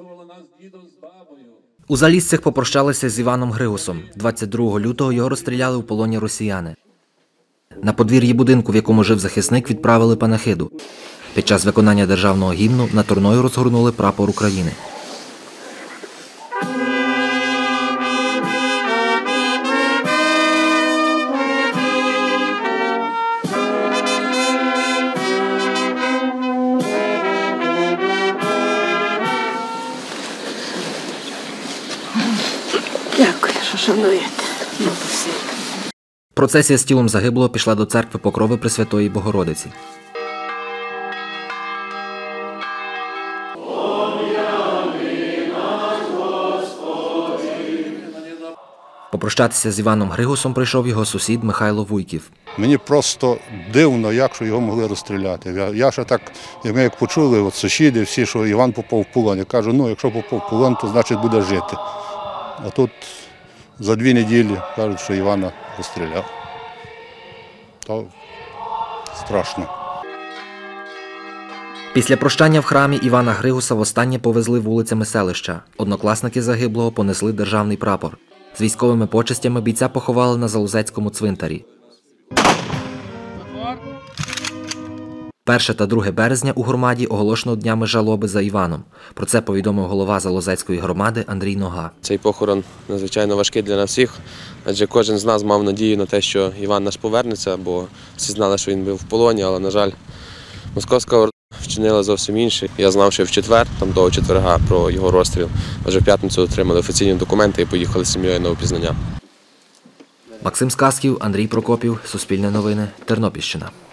У Залізцях попрощалися з Іваном Григусом. 22 лютого його розстріляли у полоні росіяни. На подвір'ї будинку, в якому жив захисник, відправили панахиду. Під час виконання державного гімну над Турною розгорнули прапор України. Дякую, що шануєте. Процесія з тілом загиблого пішла до церкви Покрови Пресвятої Богородиці. Попрощатися з Іваном Григусом прийшов його сусід Михайло Вуйків. Мені просто дивно, як що його могли розстріляти. Я ще так, ми як почули, от сусіди всі, що Іван попав в полон. Я кажу, ну якщо попав в полон, то значить буде жити. А тут за 2 неділі кажуть, що Івана розстріляв. То страшно. Після прощання в храмі Івана Григуса востаннє повезли вулицями селища. Однокласники загиблого понесли державний прапор. З військовими почестями бійця поховали на Залозецькому цвинтарі. 1 та 2 березня у громаді оголошено днями жалоби за Іваном. Про це повідомив голова Залозецької громади Андрій Нога. Цей похорон надзвичайно важкий для нас всіх, адже кожен з нас мав надію на те, що Іван наш повернеться, бо всі знали, що він був в полоні, але, на жаль, московська орда вчинила зовсім інше. Я знав, що в четвер, там до четверга, про його розстріл, адже в п'ятницю отримали офіційні документи і поїхали з сім'єю на опізнання. Максим Сказків, Андрій Прокопів, Суспільне новини, Тернопільщина.